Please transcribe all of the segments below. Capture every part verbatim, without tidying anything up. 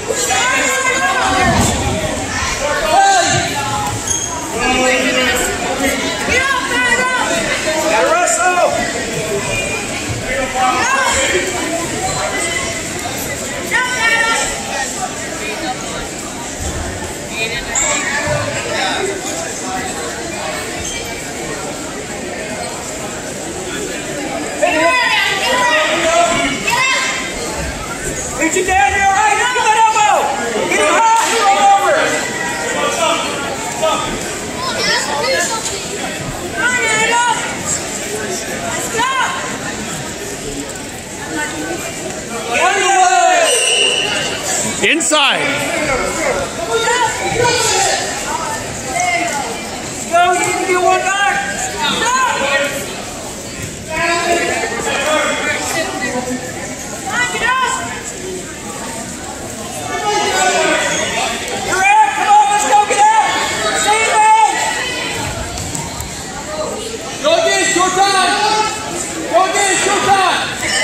Reach it down here, all right? Look at that elbow. Get him high. Roll over. Come on, Adam. Let's go. Inside. Go, you need to get one back. Get up. You're out. Come on, let's go get out. Stay there. Go again, short time. Go again, short time.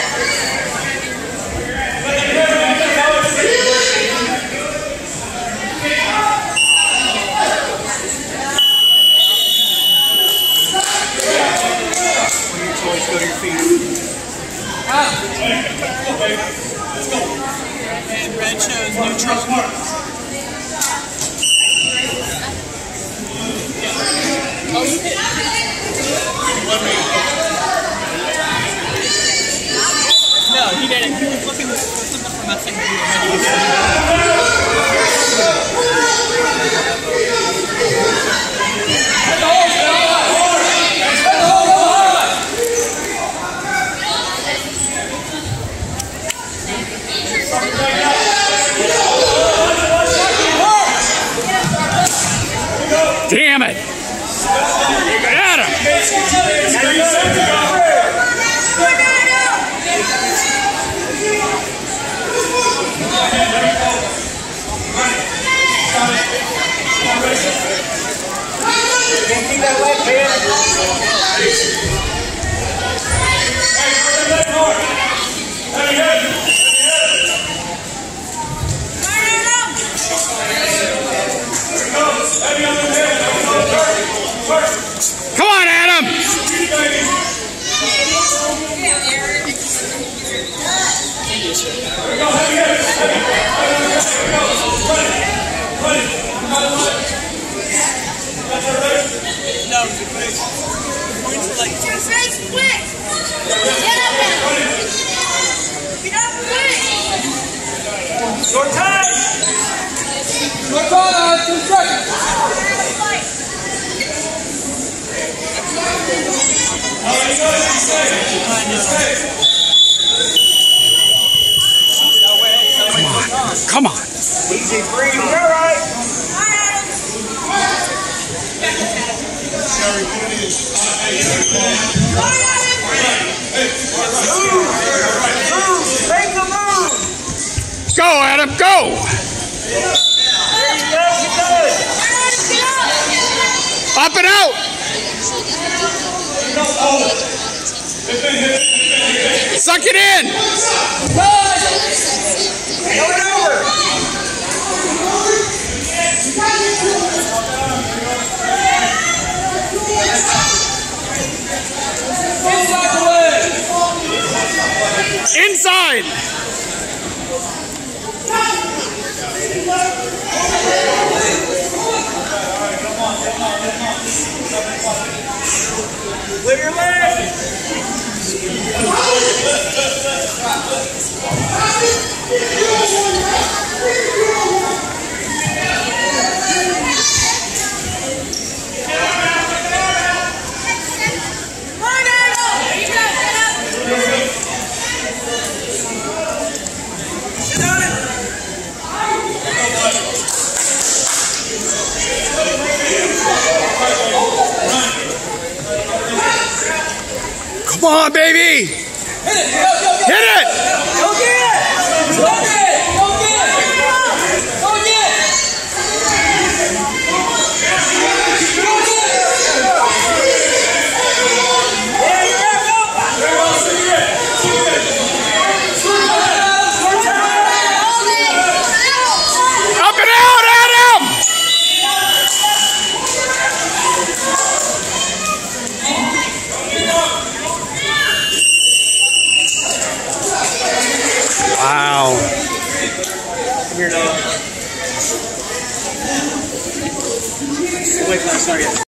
Go to your feet. Out. And red shows neutral. Oh, you hit. No, he didn't. He was looking for something from us and we were ready to go. Damn it! Got him! Keep that leg, man. Come on, Adam! No, points like this. Quick! Get up now! Get up quick! Short time! Short time! Two seconds! Come on. Easy, breathe. You're all right. Make the move. Go, Adam, go. There you go. Get good. Up and out. Suck it in. Going over. Inside the leg. Inside. Clear your leg. Come on, baby. Hit it. Go, go, go. Hit it. Go get it. Go get it. Go get it. Go get it. Yeah, you're out. Go. Short time. Suck it.